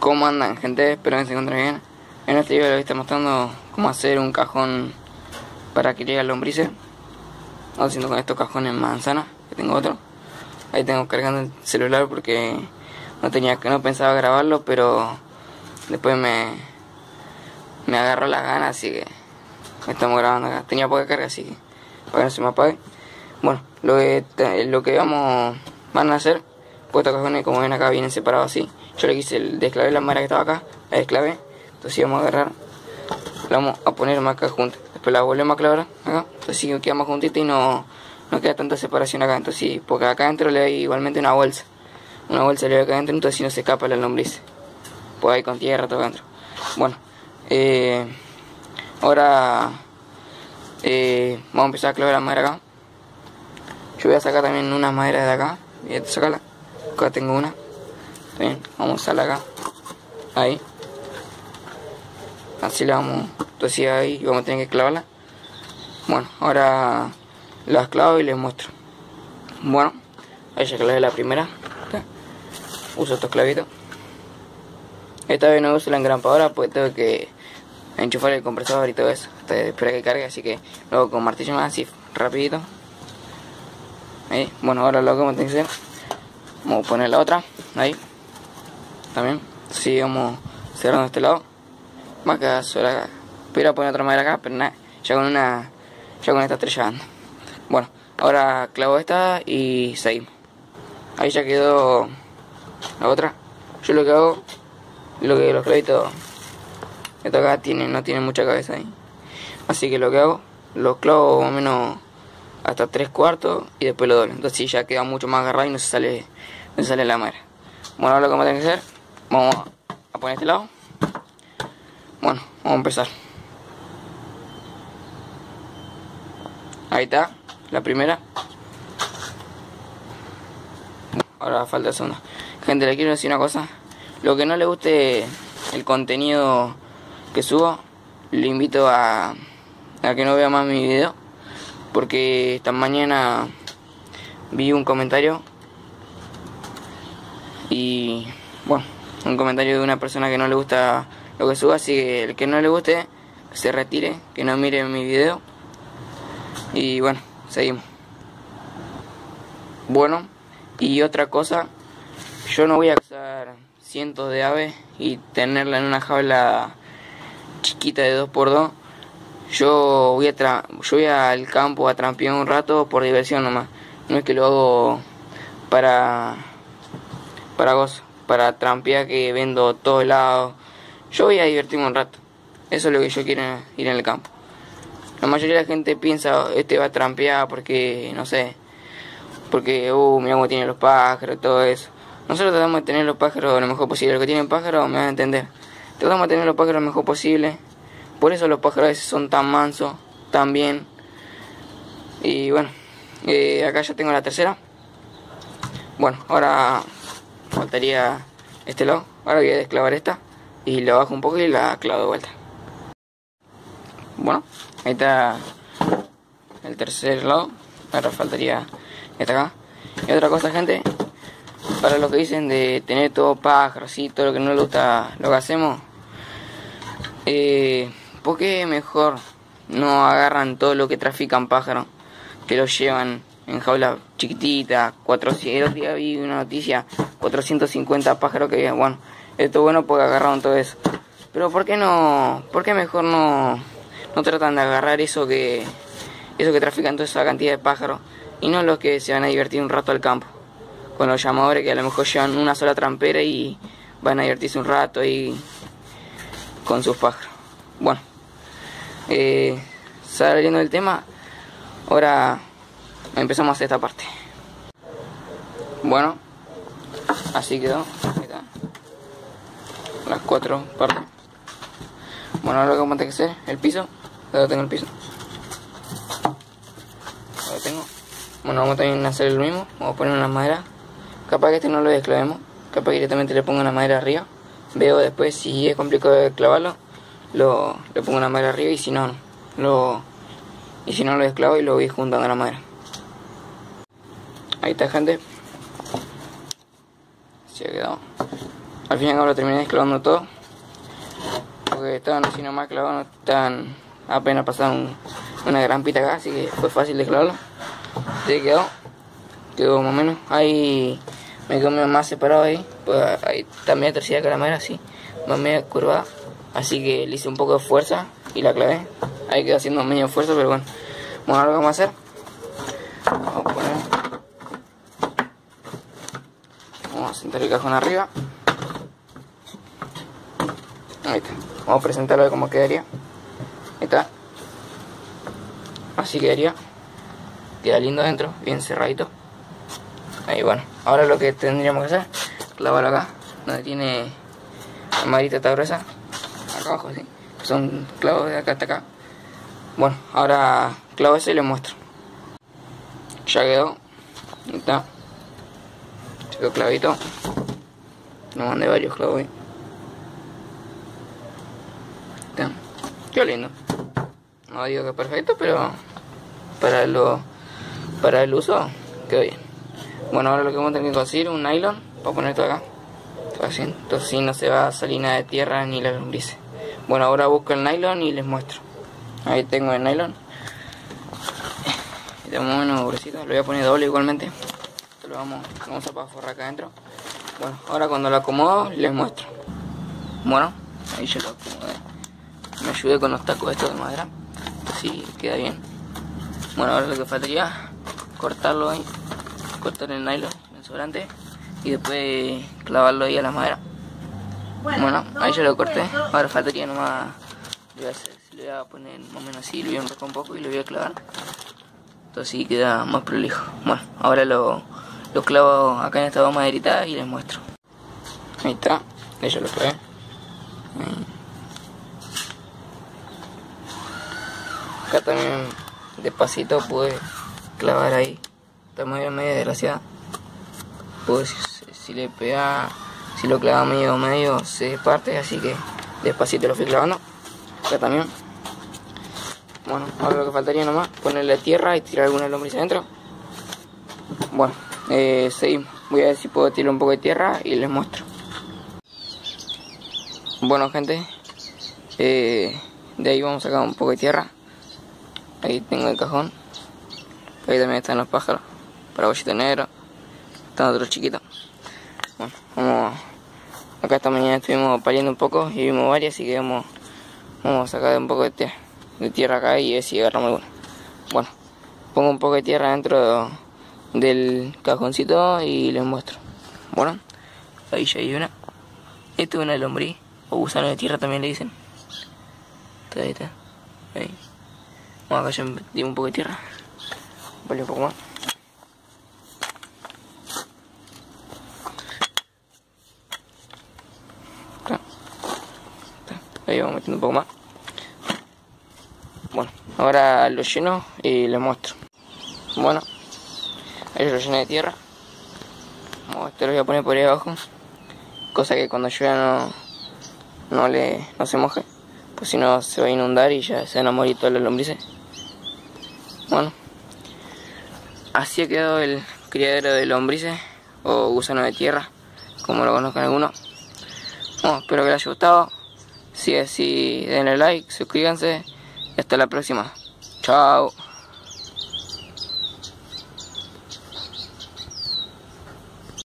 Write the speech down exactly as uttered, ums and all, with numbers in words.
¿Cómo andan, gente? Espero que se encuentren bien. En este video les voy a estar mostrando cómo hacer un cajón para criar lombrices. Haciendo con estos cajones manzana, que tengo otro. Ahí tengo cargando el celular porque no tenía que no pensaba grabarlo, pero después me me agarró las ganas, así que estamos grabando acá. Tenía poca carga, así que para que no se me apague. Bueno, lo que lo que vamos van a hacer, pues estos cajones, como ven acá, vienen separados así. Yo le quise desclavar la madera que estaba acá, la desclavé. Entonces vamos a agarrar, la vamos a poner más acá juntas. Después la volvemos a clavar acá. Entonces sí queda más juntita y no, no queda tanta separación acá. Entonces sí, porque acá adentro le hay igualmente una bolsa. Una bolsa le hay acá adentro, entonces si no se escapa la lombriz. Pues ahí con tierra todo adentro. Bueno, eh, ahora eh, vamos a empezar a clavar la madera acá. Yo voy a sacar también unas maderas de acá. Voy a sacarla. Acá tengo una. Bien, vamos a usarla acá. Ahí. Así la vamos. Entonces ahí vamos a tener que clavarla. Bueno, ahora las clavo y les muestro. Bueno, ahí ya clavé la primera. Uso estos clavitos. Esta vez no uso la engrampadora porque tengo que enchufar el compresor y todo eso. Espera que cargue, así que lo hago con martillo más así, rapidito. Ahí. Bueno, ahora lo que vamos a tener que hacer, vamos a poner la otra, ahí. También, sí, vamos cerrando este lado. Más que sola, pudiera poner otra madera acá, pero nada, ya con una, ya con esta estrellando. Bueno, ahora clavo esta y seguimos. Ahí ya quedó la otra. Yo lo que hago, lo que los clavitos, esto acá tiene, no tiene mucha cabeza ahí. Así que lo que hago, los clavo más o menos hasta tres cuartos y después lo doblo. Entonces sí, ya queda mucho más agarrado y no se sale, no se sale la madera. Bueno, ahora lo que vamos a tener que hacer, vamos a poner este lado. Bueno, vamos a empezar. Ahí está, la primera. Ahora falta la segunda. Gente, le quiero decir una cosa. Lo que no le guste el contenido que subo, le invito a, a que no vea más mi video. Porque esta mañana vi un comentario. Y bueno, un comentario de una persona que no le gusta lo que subo, así que el que no le guste, que se retire, que no mire mi video. Y bueno, seguimos. Bueno, y otra cosa, yo no voy a cazar cientos de aves y tenerla en una jaula chiquita de dos por dos. Yo voy a tra yo voy al campo a trampear un rato por diversión nomás. No es que lo hago para para gozo, para trampear que vendo todos lados. Yo voy a divertirme un rato. Eso es lo que yo quiero, ir en el campo. La mayoría de la gente piensa, este va a trampear porque, no sé, porque, uh, mira cómo tienen los pájaros y todo eso. Nosotros tratamos de tener los pájaros lo mejor posible. Los que tienen pájaros me van a entender. Tratamos de tener los pájaros lo mejor posible. Por eso los pájaros a veces son tan mansos, tan bien. Y bueno, eh, acá ya tengo la tercera. Bueno, ahora faltaría este lado. Ahora voy a desclavar esta y la bajo un poco y la clavo de vuelta. Bueno, ahí está el tercer lado. Ahora faltaría esta acá. Y otra cosa, gente, para los que dicen de tener todo pájaros y todo lo que no les gusta lo que hacemos, eh, ¿por qué mejor no agarran todo lo que trafican pájaros, que los llevan en jaulas chiquititas? cuatrocientos, el otro día vi una noticia, cuatrocientos cincuenta pájaros que había. Bueno, esto es bueno porque agarraron todo eso. Pero ¿por qué no? ¿Por qué mejor no, no tratan de agarrar eso que eso que trafican toda esa cantidad de pájaros y no los que se van a divertir un rato al campo? Con los llamadores que a lo mejor llevan una sola trampera y van a divertirse un rato y con sus pájaros. Bueno, eh, saliendo del tema, ahora empezamos a hacer esta parte. Bueno, así quedó. Ahí está. Las cuatro partes. Bueno, ahora lo que vamos a tener que hacer, el piso. Ahora tengo el piso. Ahora tengo. Bueno, vamos también a hacer lo mismo. Vamos a poner una madera. Capaz que este no lo desclavemos. Capaz que directamente le pongo una madera arriba. Veo después si es complicado de clavarlo. Lo, le pongo una madera arriba y si no, lo, y si no lo desclavo y lo voy juntando a la madera. Ahí está, gente. Se ha quedado. Al fin y al cabo lo terminé desclavando todo, porque estaban así nomás clavados, estaban apenas pasaron una gran pita acá, así que fue fácil de clavarlo. Así quedó, quedó más o menos. Ahí me quedó más separado ahí, pues ahí también torcida que la madera, así, más media curvada, así que le hice un poco de fuerza y la clavé. Ahí quedó haciendo medio fuerza, pero bueno. Bueno, ahora lo que vamos a hacer, vamos a poner, vamos a sentar el cajón arriba. Ahí está. Vamos a presentarlo de cómo quedaría. Ahí está. Así quedaría. Queda lindo adentro, bien cerradito. Ahí bueno. Ahora lo que tendríamos que hacer, clavarlo acá, donde tiene la maderita está gruesa. Acá abajo, sí. Son clavos de acá hasta acá. Bueno, ahora clavo ese y les muestro. Ya quedó. Ahí está. Se quedó clavito. No mandé varios clavos ahí. Qué lindo. No digo que perfecto, pero para lo para el uso quedó bien. Bueno, ahora lo que vamos a tener que conseguir un nylon para poner todo acá. Así, entonces sí no se va a salir nada de tierra ni las lombrices. Bueno, ahora busco el nylon y les muestro. Ahí tengo el nylon. Y tengo unos gruesitos, lo voy a poner doble igualmente. Esto lo vamos, lo vamos a para forrar acá adentro. Bueno, ahora cuando lo acomodo les muestro. Bueno, ahí ya lo acomodé. Me ayudé con los tacos estos de madera, así queda bien. Bueno, ahora lo que faltaría cortarlo ahí, cortar el nylon, el sobrante, y después clavarlo ahí a la madera. Bueno, ahí ya lo corté. Ahora faltaría nomás, le voy a, hacer, le voy a poner más o menos así, lo voy a enroscar un poco y lo voy a clavar. Entonces así queda más prolijo. Bueno, ahora lo, lo clavo acá en estas dos maderitas y les muestro. Ahí está, ahí ya lo clavé. Ahí. Acá también despacito pude clavar ahí. Está medio medio desgraciada. Pues si, si le pega, si lo clava medio medio se parte, así que despacito lo fui clavando. Acá también. Bueno, ahora lo que faltaría nomás, ponerle tierra y tirar alguna lombriz adentro. Bueno, eh, seguimos. Voy a ver si puedo tirar un poco de tierra y les muestro. Bueno gente, eh, de ahí vamos a sacar un poco de tierra. Ahí tengo el cajón. Ahí también están los pájaros. Paraguayito negro. Están otros chiquitos. Bueno, vamos. Acá esta mañana estuvimos paliando un poco y vimos varias, así que vamos, vamos a sacar un poco de, tierra, de tierra acá y ver si agarramos alguna. Bueno, pongo un poco de tierra dentro del cajoncito y les muestro. Bueno, ahí ya hay una. Esto es una lombriz, o gusano de tierra también le dicen. Ahí está. Ahí. Bueno, acá ya metí un poco de tierra. Vale, un poco más. Acá. Está. Ahí vamos metiendo un poco más. Bueno, ahora lo lleno y les muestro. Bueno, ahí lo llené de tierra. Bueno, esto lo voy a poner por ahí abajo. Cosa que cuando llueva no, no, le, no se moje. Pues si no se va a inundar y ya se van a morir todas las lombrices. Bueno, así ha quedado el criadero de lombrices o gusano de tierra, como lo conozcan algunos. Bueno, espero que les haya gustado. Si es así, denle like, suscríbanse y hasta la próxima. Chao.